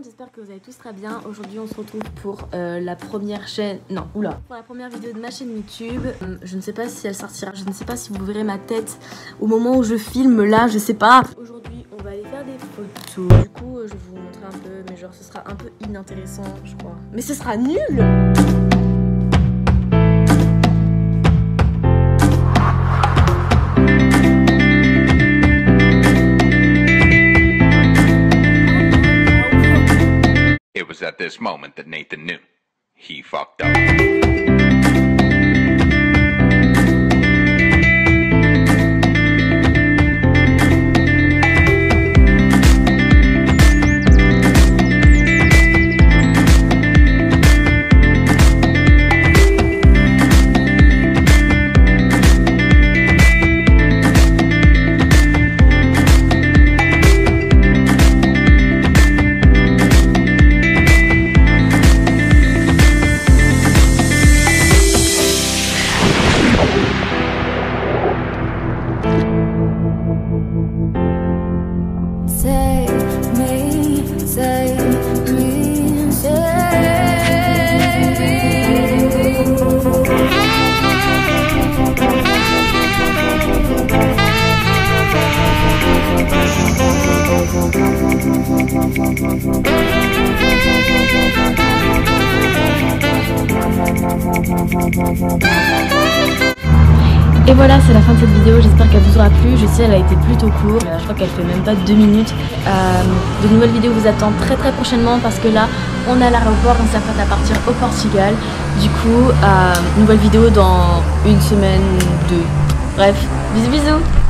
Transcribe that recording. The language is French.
j'espère que vous allez tous très bien. Aujourd'hui on se retrouve pour la première chaîne... Non, oula. Pour la première vidéo de ma chaîne YouTube. Je ne sais pas si elle sortira, je ne sais pas si vous verrez ma tête au moment où je filme là, je sais pas. Aujourd'hui on va aller faire des photos. Du coup je vais vous montrer un peu, mais genre ce sera un peu inintéressant je crois. Mais ce sera nul! It was at this moment that Nathan knew he fucked up. Et voilà, c'est la fin de cette vidéo, j'espère qu'elle vous aura plu. Je sais, elle a été plutôt courte, je crois qu'elle fait même pas 2 minutes. De nouvelles vidéos vous attendent très prochainement parce que là, on est à l'aéroport, on s'apprête à partir au Portugal. Du coup, nouvelle vidéo dans 1 semaine, 2. Bref, bisous bisous.